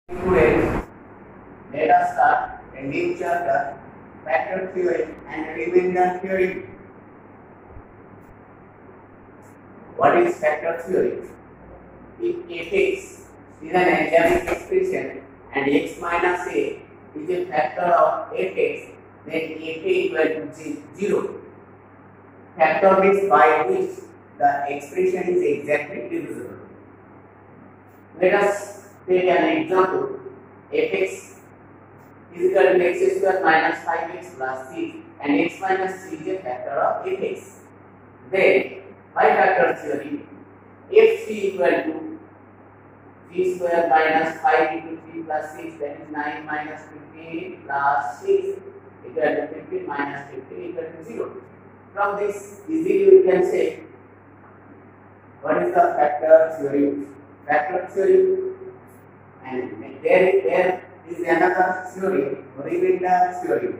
Students, let us start a new chapter, factor theory and remainder theory. What is factor theory? If fx is an algebraic expression and x minus a is a factor of fx, then fa equal to 0. Factor means by which the expression is exactly divisible. Let us take an example. Fx is equal to x square minus 5x plus 6 and x minus 3 is a factor of fx. Then, by factor theory, f c equal to c square minus 5 into 3 plus 6, that is 9 minus 15 plus 6 equal to 15 minus 15 equal to 0. From this, easily you can say what is the factor theory. Factor theory, and there is another theory, remainder theory.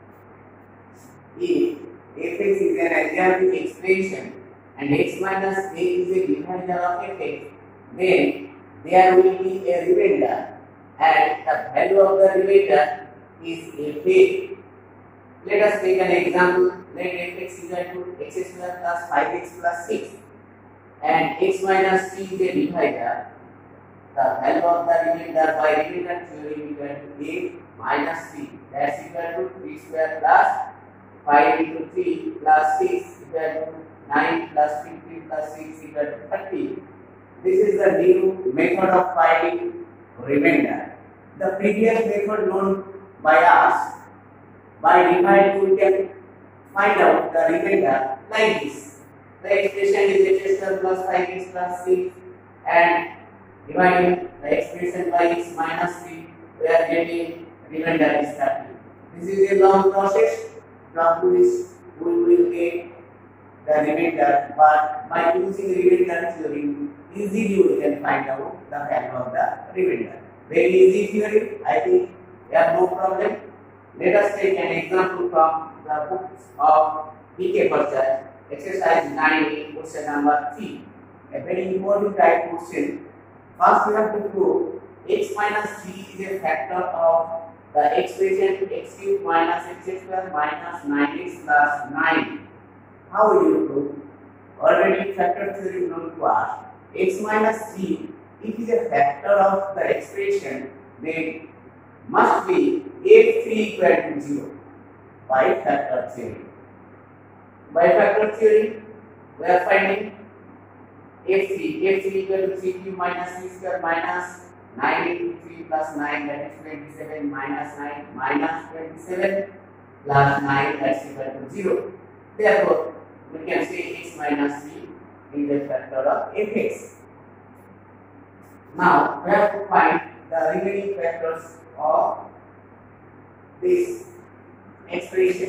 If fx is an algebraic expression and x minus a is a divisor of fx, then there will be a remainder and the value of the remainder is fa. Let us take an example. Let fx is equal to x square plus 5x plus 6 and x minus c is a divisor. The value of the remainder by remainder theory equal to a minus c, that's equal to 3 square plus 5 into 3 plus 6 equal to 9 plus 15 plus 6 equal to 30. This is the new method of finding remainder. The previous method known by us, by dividing we can find out the remainder like this. The expression is x square plus 5x plus 6 and dividing the expression by x minus 3, we are getting remainder is 30. This is a long process from which we will get the remainder, but by using remainder theory, easily we can find out the value of the remainder. Very easy theory, I think we have no problem. Let us take an example from the books of PK Purchase, exercise 9A, question number 3. A very important type question. First, we have to prove x minus 3 is a factor of the expression x cube minus x square minus 9x plus 9. How will you prove? Already factor theory known to us. X minus 3, if it is a factor of the expression, then must be f3 equal to 0 by factor theory. By factor theory, we are finding f3 equal to 3 cube minus c square minus 9 into 3 plus 9, that is 27 minus 9 minus 27 plus 9, that's equal to 0. Therefore, we can say x minus c is a factor of fx. Now, we have to find the remaining factors of this expression.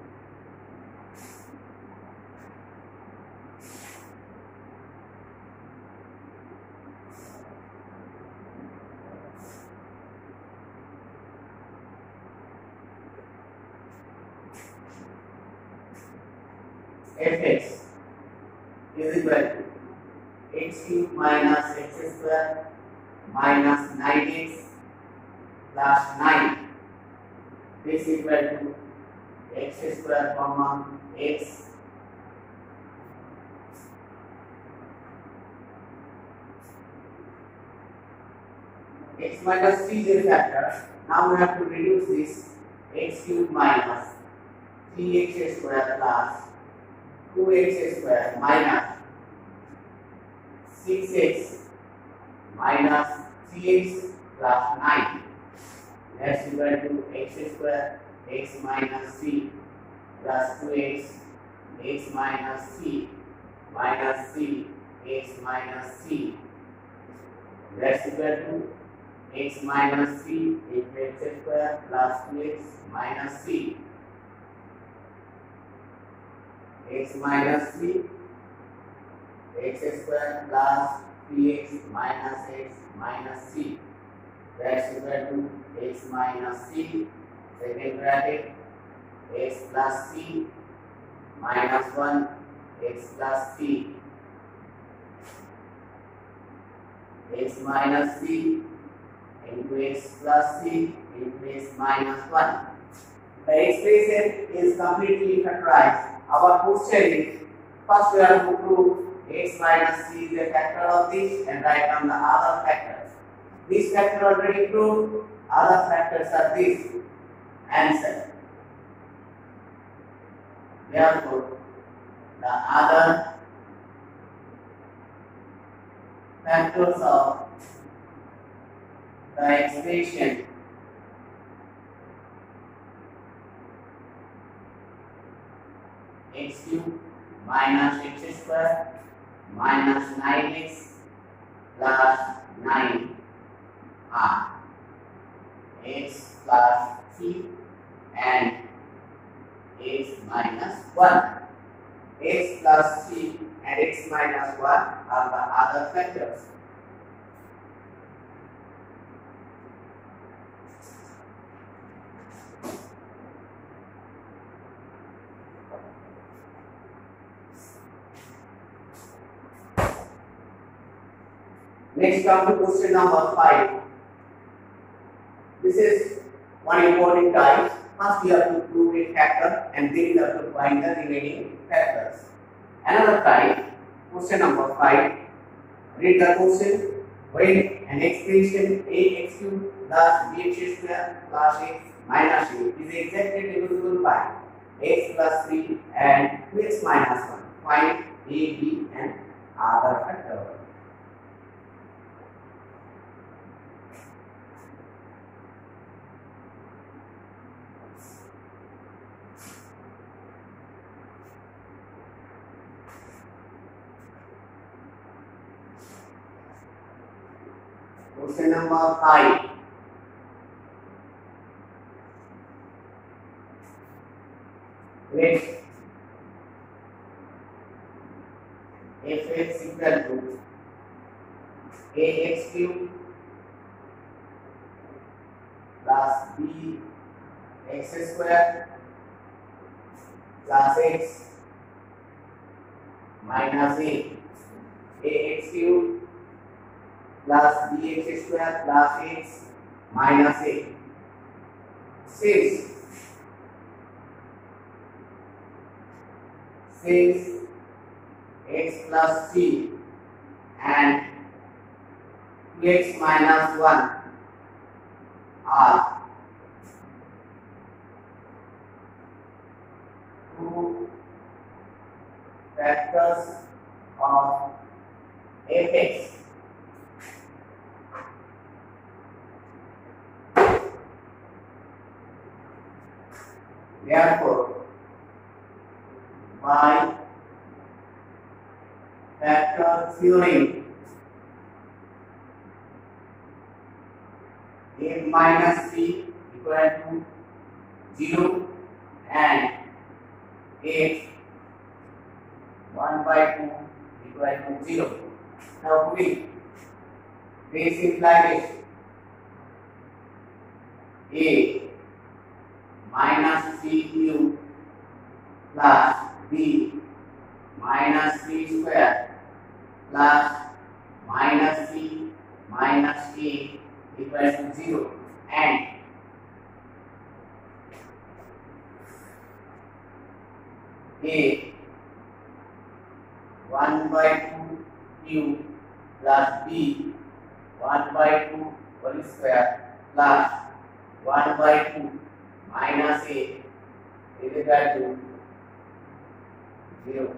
Fx is equal to x cube minus x square minus 9x plus 9. This is equal to x square comma x minus 3 is a factor. Now we have to reduce this x cube minus 3x square plus 2x square minus 6x minus 3x plus 9. That's equal to x square x minus c plus 2x x minus c minus c x minus c. That's equal to x minus c into x square plus 2x minus c. X minus 3 x square plus 3x minus x minus c, that's equal to x minus c, second bracket, x plus c minus 1 x plus c, x minus c into x plus c into x minus 1. The expression is completely factorized. Our question is, first we have to prove x minus c is a factor of this and write down the other factors. This factor already proved, other factors are this. Answer. Therefore, the other factors of the expression x cube minus x square minus 9x plus 9 are x plus c and x minus 1. X plus c and x minus 1 are the other factors. Next come to question number 5. This is one important type. First we have to prove a factor and then we have to find the remaining factors. Another type, question number 5. Read the question. When an expression ax cube plus bx square plus x minus a is exactly divisible by x plus 3 and 2x minus 1, find a, b and other factors. Question number 5. Let fx equal to ax cube plus b x square plus x minus a, ax cube plus bx square plus x minus a. Since x plus c and 2x minus 1 are two factors of fx, therefore by factor theorem a minus c equal to 0 and x 1 by 2 equal to 0. Now we this implies a minus c cube plus b minus c square plus minus c minus a equal to 0 and a 1 by 2 cube plus b 1 by 2 whole square plus 1 by 2 minus a is equal to 0.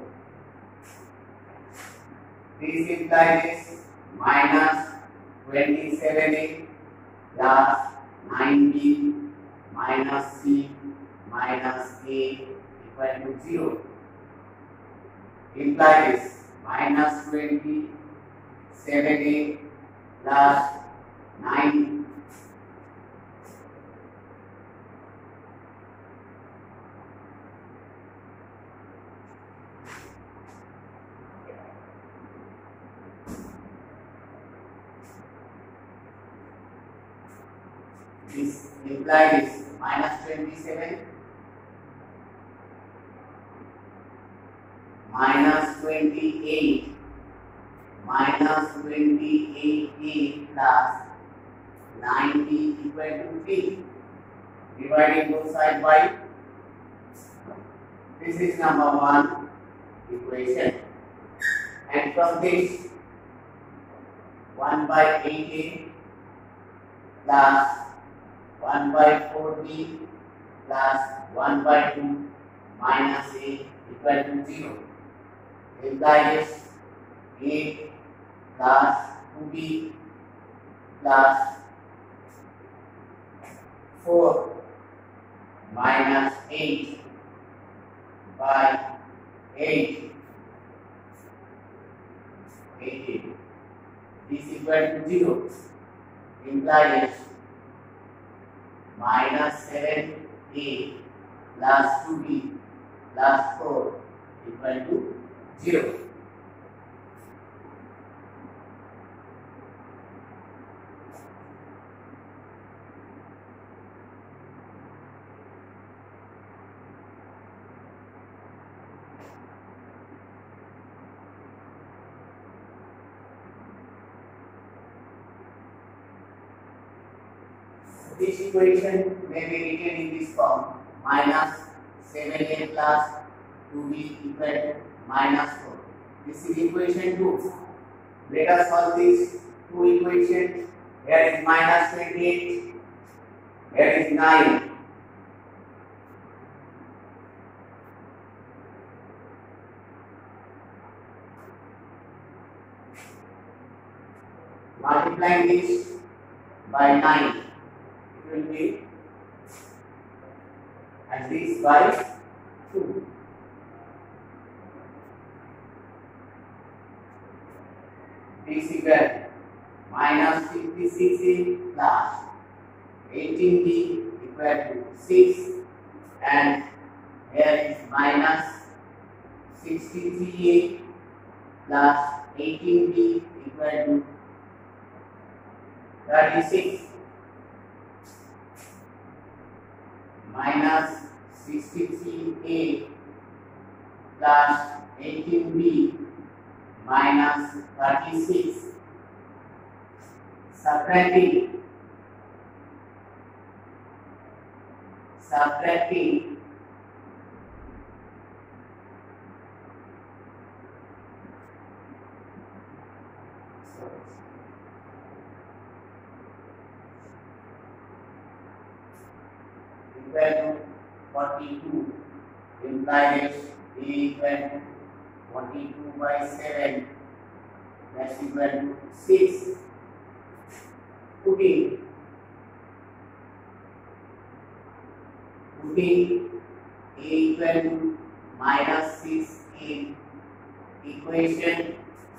This implies minus 27a plus 9b minus c minus a equal to 0. Implies minus 27a plus 9 this implies minus 27 minus 28 minus 28a plus 9b equal to 3. Dividing both sides by, this is number 1 equation. And from this 1 by 8a plus 1 by 4b plus 1 by 2 minus a equal to 0. Implies 8 plus 2b plus 4 minus 8 by 8. 18. This is equal to 0. Implies minus 7a plus 2b plus 4 equal to 0. This equation may be written in this form: minus 7a plus 2b equal to minus 4. This is equation 2. Let us solve these two equations. Here is minus 28. Here is 9. Multiplying this by 9. Will be, and this by 2. This equal minus 56a plus 18b equal to 6, and here is minus 63a plus 18b equal to 36. Minus 63a plus 18b minus 36. Subtracting 42 implies a equal to 42 by 7, that's equal to 6. Putting a equal to minus 6 in equation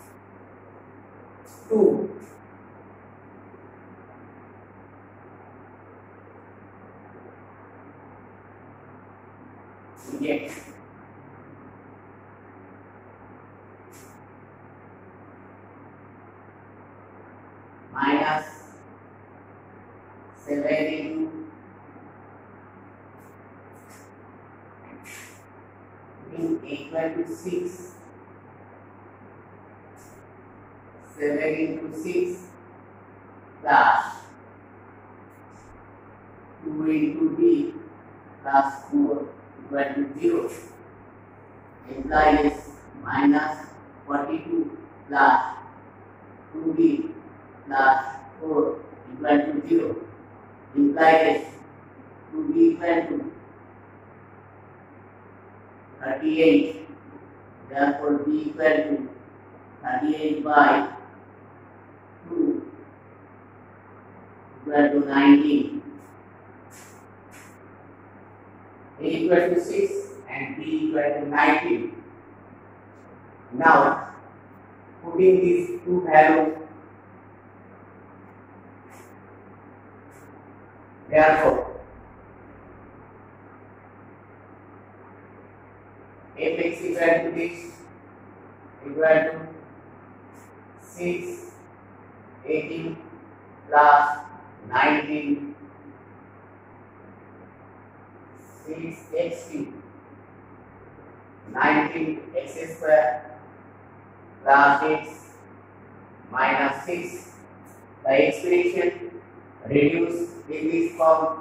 2. Yes. Minus 72 equal to 6. 7 into 6 plus 2 into b plus 4 equal to 0. Implies minus 42 plus 2b plus 4 equal to 0. Implies 2b equal to 38. Therefore, b equal to 38 by 2 equal to 19. A equal to 6 and b equal to 19. Now, putting these two values, therefore, fx equal to this equal to 6, 18 plus 19, 6x cube, 19 x square plus x minus 6. The expression reduce in this form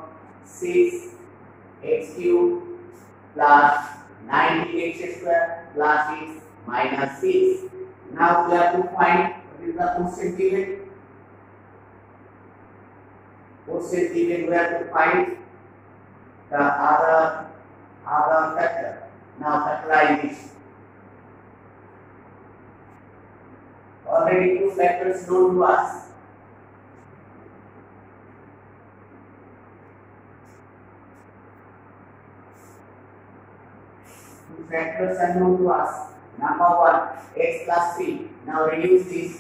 6x cube plus 19x square plus x minus 6. Now we have to find what is the quotient given. Quotient given, we have to find the other factor. Now factorize this. Already two factors known to us. Two factors are known to us. Number one, x plus 3. Now reduce this.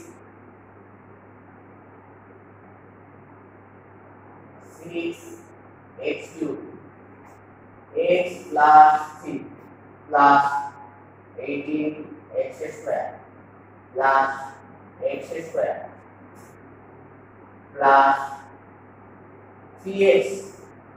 6x cubed. X plus 3 plus 18x square plus x square plus 3x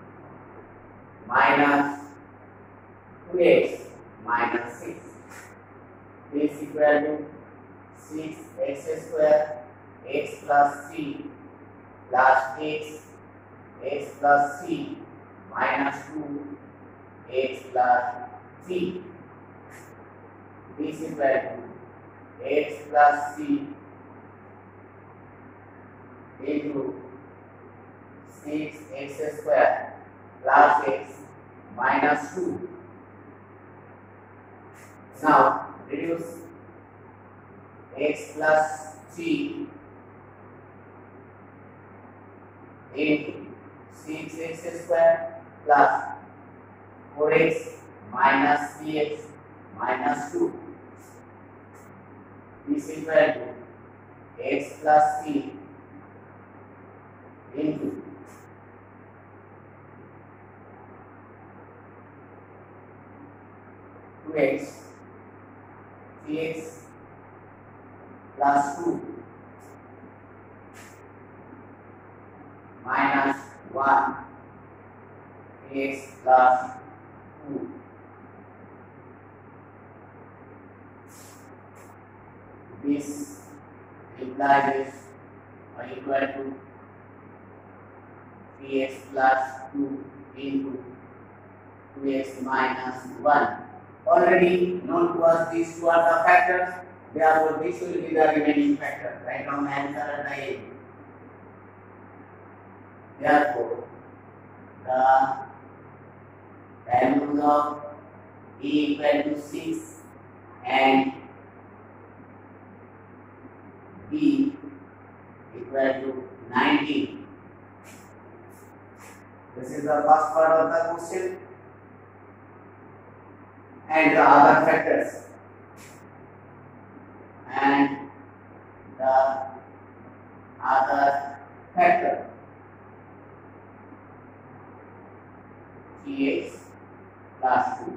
minus 2x minus 6 is equal to 6x square x plus 3 plus x plus c minus 2 x plus 3 is equal to x plus c into 6x square plus x minus 2. Now reduce x plus c into 6x square plus 4x minus 3x minus 2 is equal to x plus c into 2x 3x plus 2 minus 1 x plus 2. This implies are equal to 3x plus 2 into 2x minus 1. Already known to us these two are the factors, therefore this will be the remaining factor. Write down the answer at the end. Therefore, the values of a equal to 6 and b equal to 19. This is the first part of the question. And the other factors. And the other factor. 3x plus 2.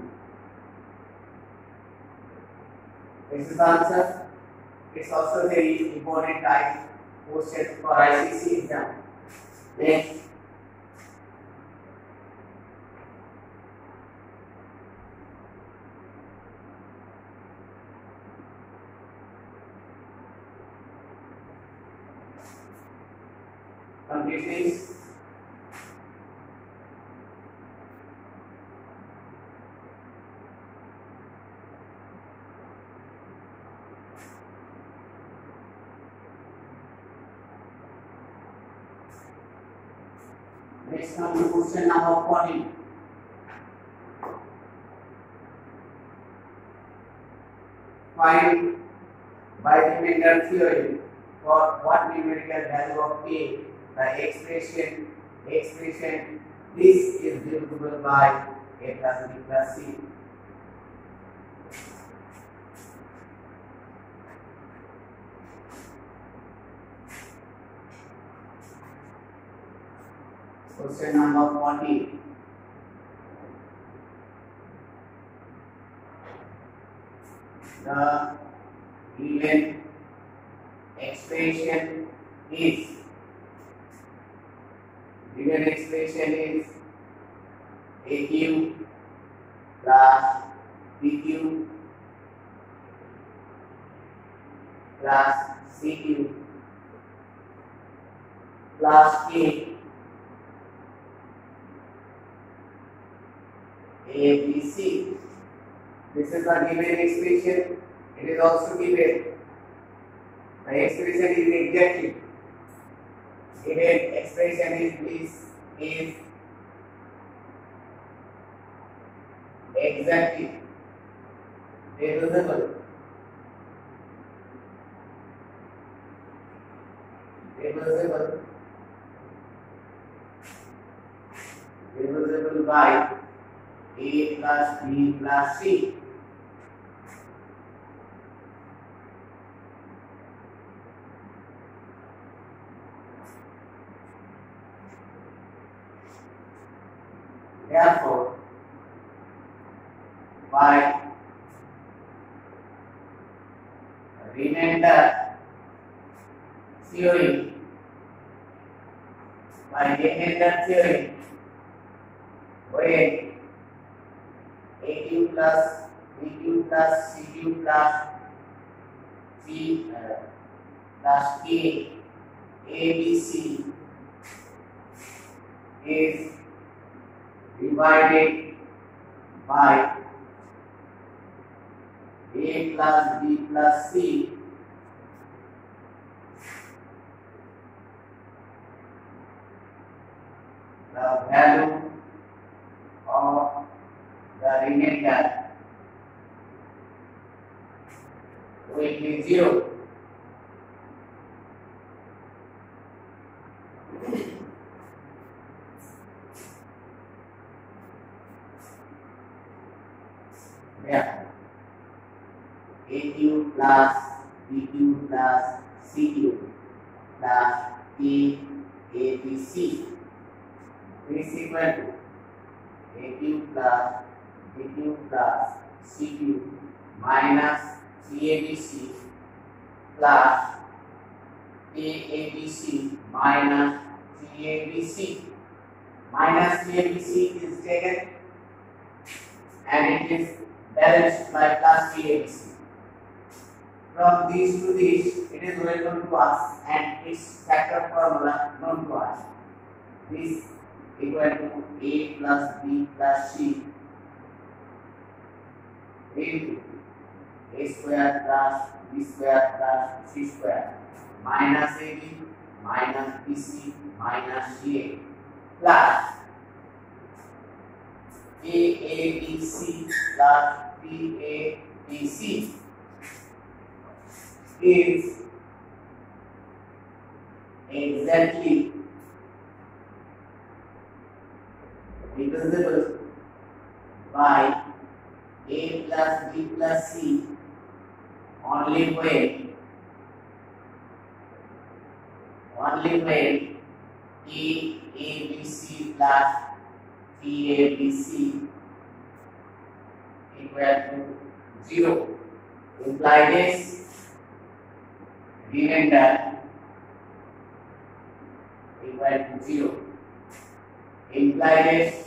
This is the answer. It's also very important type question for ICC exam. Next. Complete this. Next come to question number 14. Find by remainder theorem for what numerical value of k the expression this is divisible by a plus b plus c. Question number 14. The given expression is a cube plus b cube plus c cube plus k ABC. This is the given expression. It is also given. The expression is exactly. Given expression is exactly divisible. Divisible by A plus B plus C. Therefore, by remainder theory, when A Q plus B Q plus C Q plus C plus K A B C is divided by A plus B plus C, the value of the remainder will be 0. Yeah. AQ plus BQ plus CQ plus ABC is equal to AQ plus BQ plus CQ minus CABC plus ABC minus CABC. Minus CABC is taken and it is balanced by plus CABC. From these to these, it is well known to us and its factor formula known to us. This equal to A plus B plus C into A square plus B square plus C square minus AB minus BC minus CA plus AABC plus BABC is exactly divisible by A plus B plus C only when ABC plus ABC equal to 0. Imply this remainder equal to 0. Imply this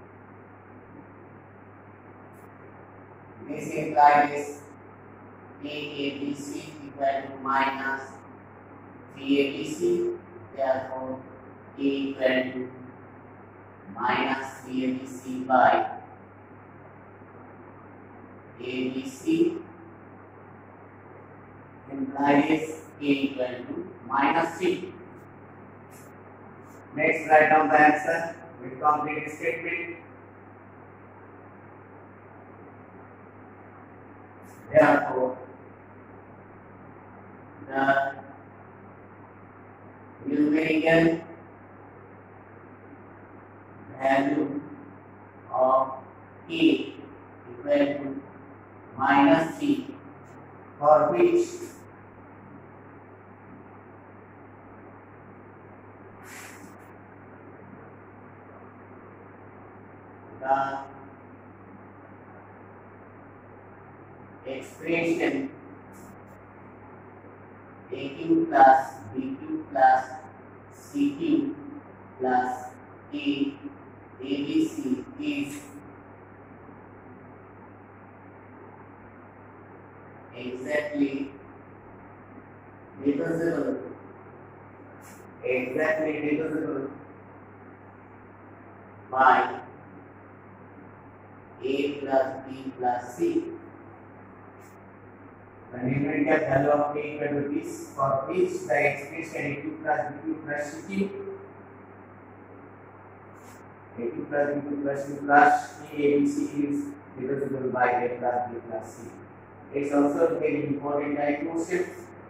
implies this AABC equal to minus CABC, therefore A equal to minus CABC by ABC implies A equal to minus C. Next, write down the answer with complete statement. Therefore, the numerical value of A equal to minus C, for which the expression AQ plus BQ plus CQ plus ABC is exactly divisible by a plus b plus c. The numerical value of a equal to this, for which the expression a2 plus b2 plus c2, a2 plus b2 plus c plus a b c is divisible by a plus b plus c. It's also very important diagnosis.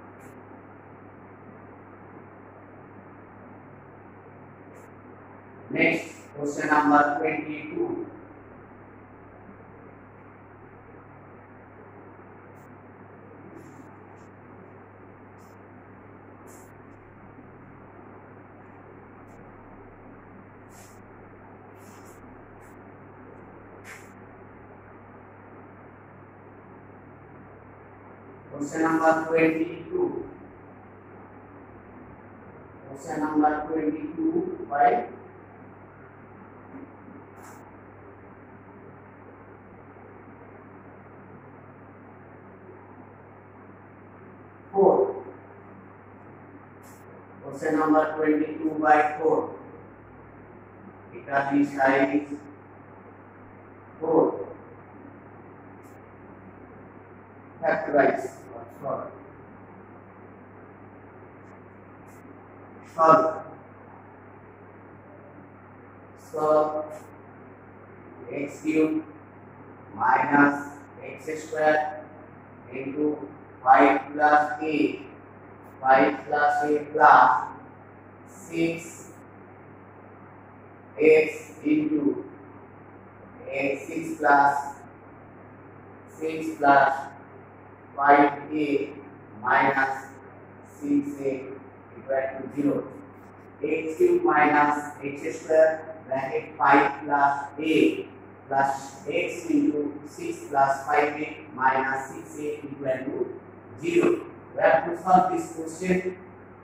Next, question number 22. Question number 22. Question number 22 by question number 22 by 4. Italy size 4. Factorize. Solve x cube minus x square into 5 plus a plus 6 x into x6 plus 6 plus 5a minus 6a equal to 0. X cube minus x square bracket 5 plus a plus x into 6 plus 5a minus 6a equal to 0. We have to solve this question.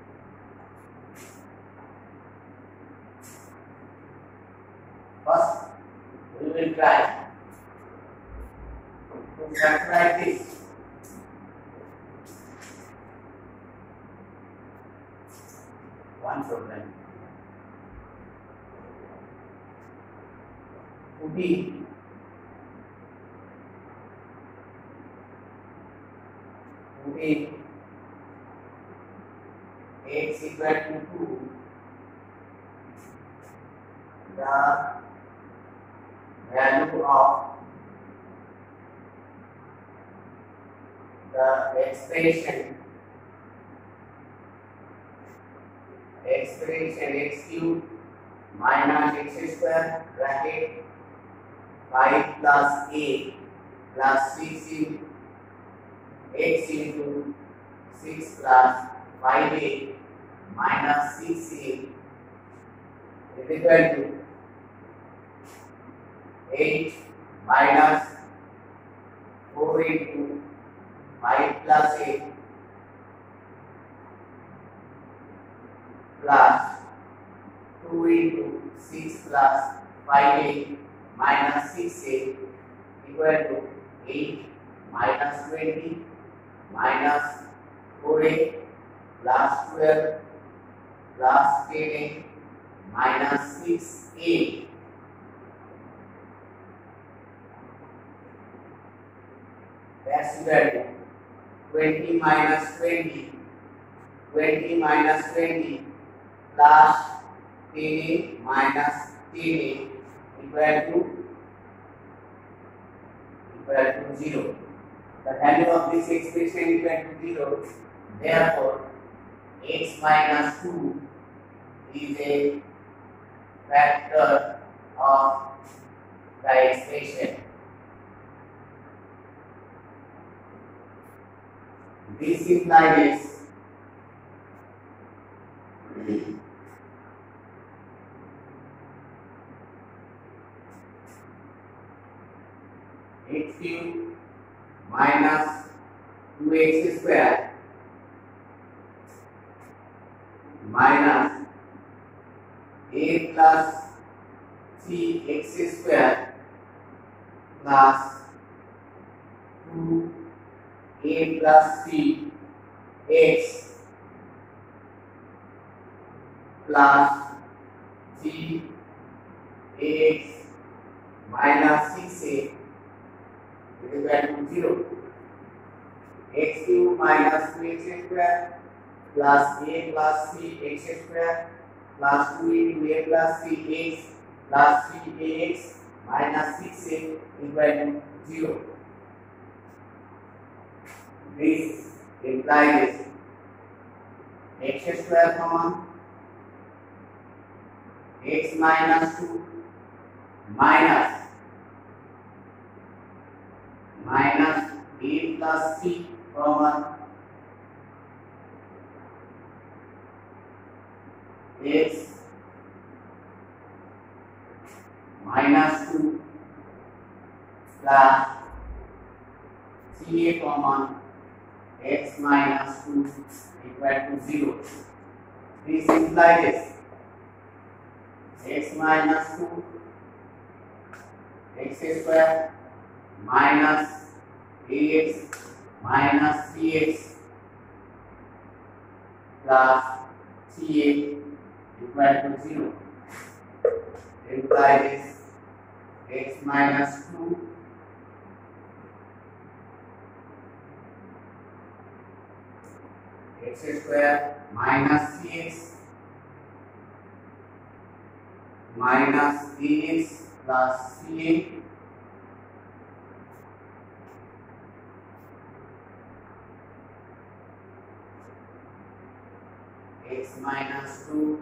First, we will try to factorize this. One problem. Putting x equal to 2, the value of the expression x cube minus x square bracket 5 plus a plus 6 in x into 6 plus 5a minus 6a is equal to 8 minus 4 into 5 plus a plus 2 into 6 plus 5a minus 6a equal to 8 minus 20 minus 4a plus 12 plus 10a minus 6a. That's equal to 20 minus 20 plus 10a minus 10a equal to 0. The value of this expression equal to 0. Therefore, x minus 2 is a factor of the expression. This implies x cube minus 2x square minus a plus 3x square plus 2a plus 3x plus 3ax minus 6a is equal to 0. X cube minus 2x square plus a plus 3x square plus 2 into a plus 3x plus 3ax minus 6a equal to 0. This implies x square common, x minus 2 minus a plus c common, x minus 2 plus ca common, x minus 2 equal to 0. This implies x minus 2 x square minus ax minus 3x plus ca equal to 0 implies x minus 2 x square minus 3x minus ax plus ca x minus 2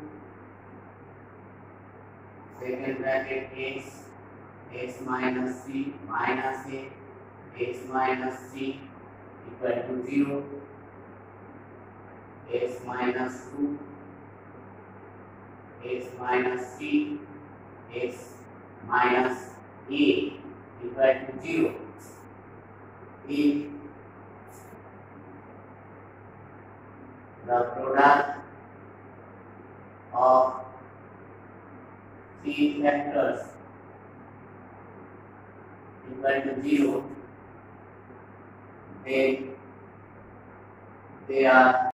second bracket x minus c minus a x minus c equal to 0, x minus 2 x minus c x minus a equal to 0. If the product of three factors equal to 0, then they are